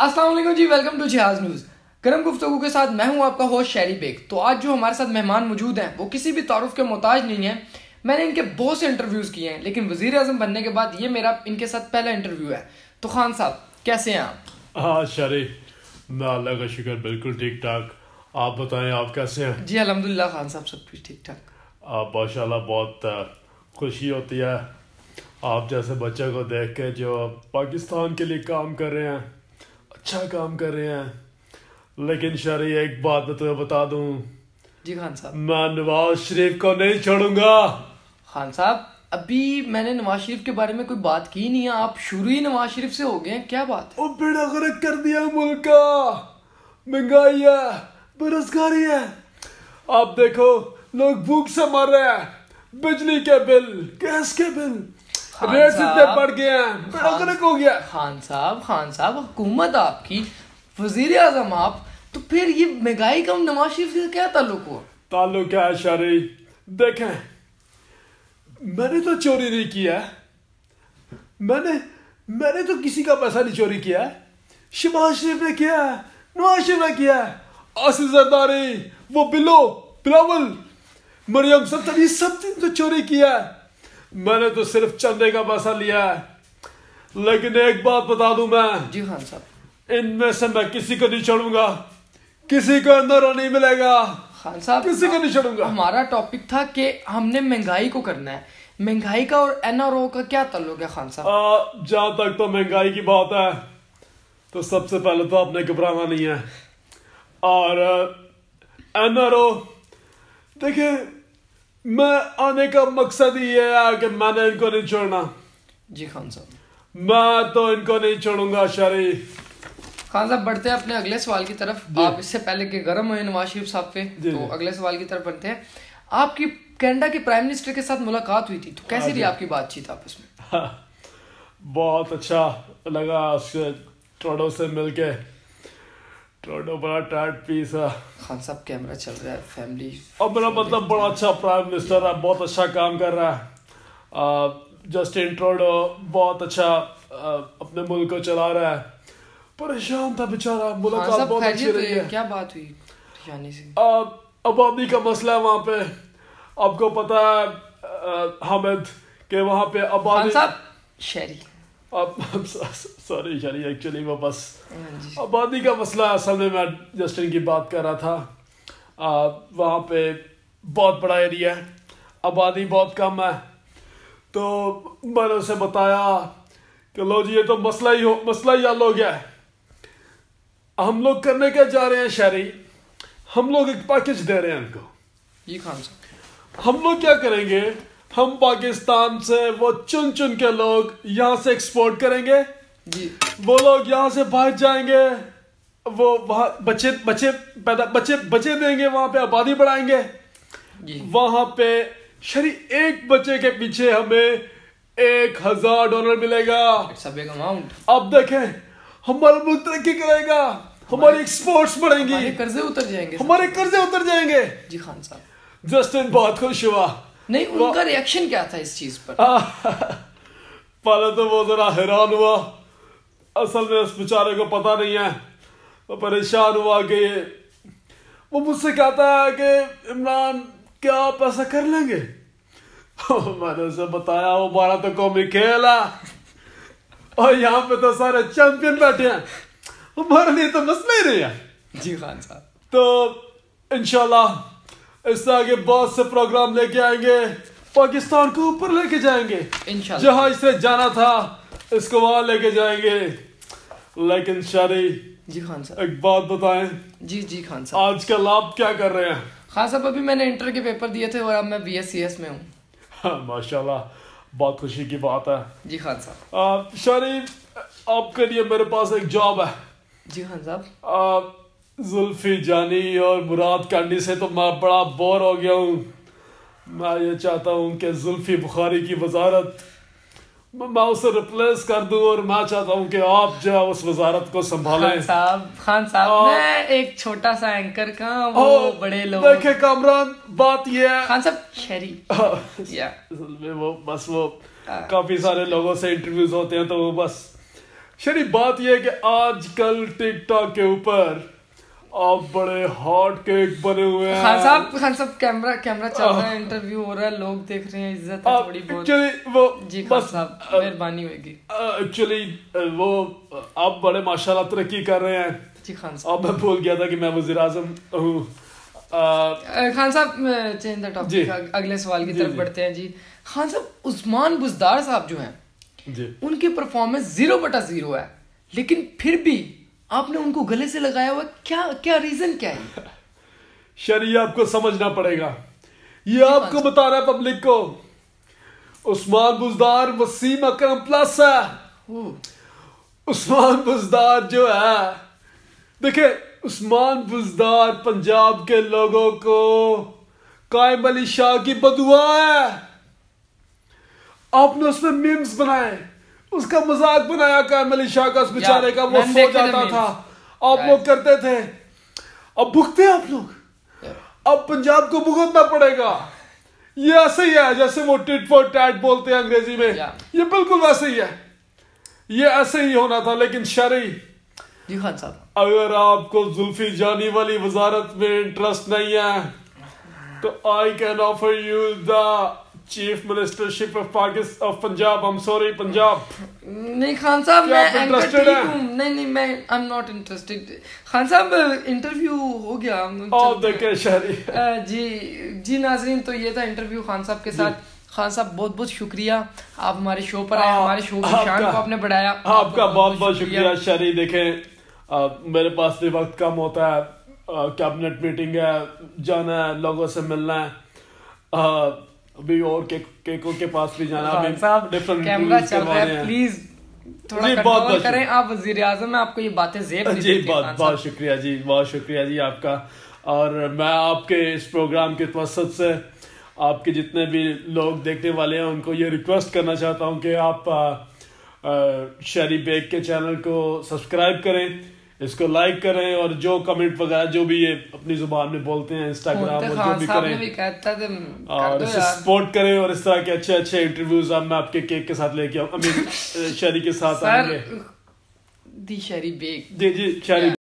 السلام علیکم جی، ویلکم ٹو جہاز نیوز. گرم گفتگو کے ساتھ میں ہوں آپ کا ہوسٹ شہری بیگ. تو آج جو ہمارے ساتھ مہمان موجود ہیں وہ کسی بھی تعارف کے محتاج نہیں ہیں. میں نے ان کے بہت سے انٹرویوز کیے ہیں لیکن وزیر اعظم بننے کے بعد یہ میرا ان کے ساتھ پہلا انٹرویو ہے. تو خان صاحب کیسے ہیں آپ؟ ہاں شہری، میں اللہ کا شکر بالکل ٹھیک ٹھاک. آپ بتائیں آپ کیسے ہیں؟ جی الحمدللہ خان صاحب سب کچھ ٹھیک ٹھاک. ماشاء اللہ بہت خوشی ہوتی ہے آپ جیسے بچے کو دیکھ کے جو پاکستان کے لیے کام کر رہے ہیں، اچھا کام کر رہے ہیں. لیکن شہری ایک بات میں تمہیں بتا دوں، جی خان صاحب، میں نواز شریف کو نہیں چھوڑوں گا. خان صاحب ابھی میں نے نواز شریف کے بارے میں کوئی بات کی نہیں ہے، آپ شروع ہی نواز شریف سے ہو گئے ہیں، کیا بات ہے؟ وہ بیڑا غرق کر دیا ملک کا، مہنگائی ہے، بے روزگاری ہے. آپ دیکھو لوگ بھوک سے مر رہے ہیں، بجلی کے بل، گیس کے بل، ریٹ اتنے بڑھ گئے ہیں، بیڑا غرق ہو گیا. خان صاحب حکومت آپ کی، وزیر اعظم آپ، تو پھر یہ مہنگائی کا نواز شریف سے کیا تعلق ہوا؟ تعلق کیا ہے شہری؟ دیکھیں، میں نے تو چوری نہیں کیا ہے، میں نے تو کسی کا پیسہ نہیں چوری کیا ہے. شہباز شریف نے کیا ہے، نواز شریف نے کیا ہے، آصف زرداری، وہ بلاول، مریم سلطان، یہ سب نے تو چوری کیا ہے. میں نے تو صرف چندے کا پیسہ لیا ہے. لیکن ایک بات بتا دوں میں، جی خان صاحب، ان میں سے میں کسی کو نہیں چھوڑوں گا، کسی کو اندر نہیں ملے گا. خان صاحب کسی کو نہیں چھوڑوں گا. ہمارا ٹاپک تھا کہ ہم نے مہنگائی کو کرنا ہے. مہنگائی کا اور این آر او کا کیا تعلق ہے خان صاحب؟ جہاں تک تو مہنگائی کی بات ہے تو سب سے پہلے تو آپ نے گھبرانا نہیں ہے. اور این آر او دیکھیں، میں آنے کا مقصد ہی یہ ہے کہ میں نے ان کو نہیں چھوڑنا. جی خان صاحب، میں تو ان کو نہیں چھوڑوں گا. شریف خان صاحب بڑھتے ہیں اپنے اگلے سوال کی طرف. آپ اس سے پہلے کہ گرم ہوئے نواز شریف صاحب پہ، تو اگلے سوال کی طرف بڑھتے ہیں. آپ کی کینیڈا کے پرائم منسٹر کے ساتھ ملاقات ہوئی تھی، تو کیسی رہی آپ کی بات چیت آپس میں؟ بہت اچھا لگا اس سے، ٹروڈو سے مل کے. ٹروڈو بڑا ٹائٹ پیس ہے. خان صاحب کیمرہ چل رہا ہے، فیملی، اب میرا مطلب بڑا اچھا پرائم منسٹر ہے، بہت اچھا کام کر رہا ہے. جسٹن ٹروڈو بہت اچھا اپنے ملک کو چلا رہا ہے. پریشان تھا بیچارہ. ملاقات بہت اچھی رہی ہے. کیا بات ہوئی پریشانی سے؟ آبادی کا مسئلہ ہے وہاں پہ. آپ کو پتا ہے حامد کہ وہاں پہ آبادی، شہری، سوری شہری، ایکچولی وہ بس آبادی کا مسئلہ ہے. اصل میں جسٹن کی بات کر رہا تھا. وہاں پہ بہت بڑا ایریا ہے، آبادی بہت کم ہے. تو میں نے اسے بتایا کہ لو جی، یہ تو مسئلہ ہی حل ہو گیا ہے. ہم لوگ کرنے کیا جا رہے ہیں شہری؟ ہم لوگ ایک پیکج دے رہے ہیں ان کو. جی خان صاحب، ہم لوگ کیا کریں گے؟ ہم پاکستان سے وہ چن کے لوگ یہاں سے ایکسپورٹ کریں گے. جی، وہ لوگ یہاں سے باہر جائیں گے، وہ وہاں بچے دیں گے، وہاں پہ آبادی بڑھائیں گے. وہاں پہ شری ایک بچے کے پیچھے ہمیں $1,000 ملے گا. اب دیکھیں ہمارا ملک ترقی کرے گا، ہماری ایکسپورٹس بڑھیں گی، ہمارے قرضے اتر جائیں گے. جی خان صاحب، جسٹن بہت خوش ہوا. نہیں، ان کا ریئیکشن کیا تھا اس چیز پر؟ پہلے تو وہ ذرا حیران ہوا. اصل میں اس بیچارے کو پتا نہیں ہے. وہ پریشان ہوا کہ وہ مجھ سے کہتا ہے کہ عمران کیا آپ ایسا کر لیں گے؟ میں نے اسے بتایا وہ ہمارا تو قومی کھیل ہے اور یہاں پہ تو سارے چیمپئن بیٹھے ہیں، ہمارے لیے تو مسئلہ ہی نہیں ہے. جی خان صاحب، تو انشاءاللہ اس طرح کے بہت سے پروگرام لے کے آئیں گے، پاکستان کو اوپر لے کے جائیں گے. جہاں اس سے جانا تھا اس کو وہاں لے کے جائیں گے. لیکن شاری، جی خان صاحب، ایک بات بتائیں. جی خان صاحب، آج کل آپ کیا کر رہے ہیں؟ خان صاحب ابھی میں نے انٹر کے پیپر دیے تھے اور اب میں BScs میں ہوں. ماشاءاللہ، بہت خوشی کی بات ہے. جی خان صاحب، شاری آپ کے لیے میرے پاس ایک جاب ہے. جی خان صاحب، زلفی جانی اور مراد کانڈی سے تو میں بڑا بور ہو گیا ہوں. میں یہ چاہتا ہوں کہ زلفی بخاری کی وزارت میں اسے ریپلیس کر دوں، اور میں چاہتا ہوں کہ آپ جو ہے اس وزارت کو سنبھالیں. خان صاحب میں ایک چھوٹا سا اینکر کا، وہ بڑے لوگ. دیکھیں کامران، بات یہ ہے خان صاحب شہری، وہ کافی سارے لوگوں سے انٹرویوز ہوتے ہیں تو وہ بس شری بات یہ ہے کہ آج کل ٹک ٹاک کے اوپر آپ بڑے ہاٹ کیک بنے ہوئے ہیں. خان صاحب کیمرہ چل رہا ہے, انٹرویو ہو رہا ہے, لوگ دیکھ رہے ہیں, عزت ہے تھوڑی بہت. جی خان صاحب مہربانی ہوئے گی. ایکچولی وہ آپ بڑے ماشاءاللہ ترقی کر رہے ہیں. جی خان صاحب میں بھول گیا تھا کہ میں وزیر اعظم ہوں. خان صاحب چینج دا ٹاپک, اگلے سوال کی طرف بڑھتے ہیں. جی خان صاحب, عثمان بزدار صاحب جو ہیں ان کی پرفارمنس 0/0 ہے, لیکن پھر بھی آپ نے ان کو گلے سے لگایا ہوا, کیا ریزن کیا ہے؟ شریعہ آپ کو سمجھنا پڑے گا, یہ آپ کو بتا رہا ہے پبلک کو. عثمان بزدار وسیم اکرم پلس ہے. عثمان بزدار جو ہے, دیکھیں عثمان بزدار پنجاب کے لوگوں کو قائم علی شاہ کی بدعا ہے. آپ نے اس میں میمز بنائے, اس کا مذاق بنایا قائم علی شاہ کا, اس بیچارے کا, وہ سو جاتا تھا, آپ لوگ کرتے تھے. اب بھگتے ہیں آپ لوگ, اب پنجاب کو بھگتنا پڑے گا. یہ ایسے ہی ہے جیسے وہ ٹٹ فور ٹیٹ بولتے ہیں انگریزی میں, یہ بالکل ویسے ہی ہے, یہ ایسے ہی ہونا تھا. لیکن شرعی جی خان صاحب, اگر آپ کو زلفی جانی والی وزارت میں انٹرسٹ نہیں ہے تو I can offer you the chief ministership of Punjab. I'm sorry Punjab. نہیں خان صاحب, میں انٹرسٹڈ ہوں. نہیں میں I'm not interested. خان صاحب انٹرویو ہو گیا. دیکھیں شہری. جی ناظرین, تو یہ تھا انٹرویو خان صاحب کے ساتھ. خان صاحب بہت بہت شکریہ, آپ ہمارے شو پر آئے, ہمارے شو کی شان کو آپ نے بڑھایا. آپ کا بہت بہت شکریہ شہری. دیکھیں میرے پاس بھی وقت کم ہوتا ہے, کیبنٹ میٹنگ ہے, جانا ہے, لوگوں سے ملنا ہے, ابھی اور کیکوں کے پاس بھی جانا ہے. کیمرہ چل رہا ہے, پلیز تھوڑا کنٹرول کریں. آپ وزیر اعظم ہیں, آپ کو یہ باتیں زیب نہیں دیتی. جی بہت شکریہ جی, بہت شکریہ جی آپ کا. اور میں آپ کے اس پروگرام کے توسط سے آپ کے جتنے بھی لوگ دیکھنے والے ہیں ان کو یہ ریکویسٹ کرنا چاہتا ہوں کہ آپ شہری بیگ کے چینل کو سبسکرائب کریں, اس کو لائک کریں, اور جو کمنٹ وغیرہ جو بھی یہ اپنی زبان میں بولتے ہیں انسٹاگرام اور جو بھی کریں, اور اسے سپورٹ کریں. اور اس طرح کے اچھے اچھے انٹرویوز اب میں آپ کے کیک کے ساتھ لے کے آؤں, شہری کے ساتھ آئیں گے. دی شہری بیگ. جی شہری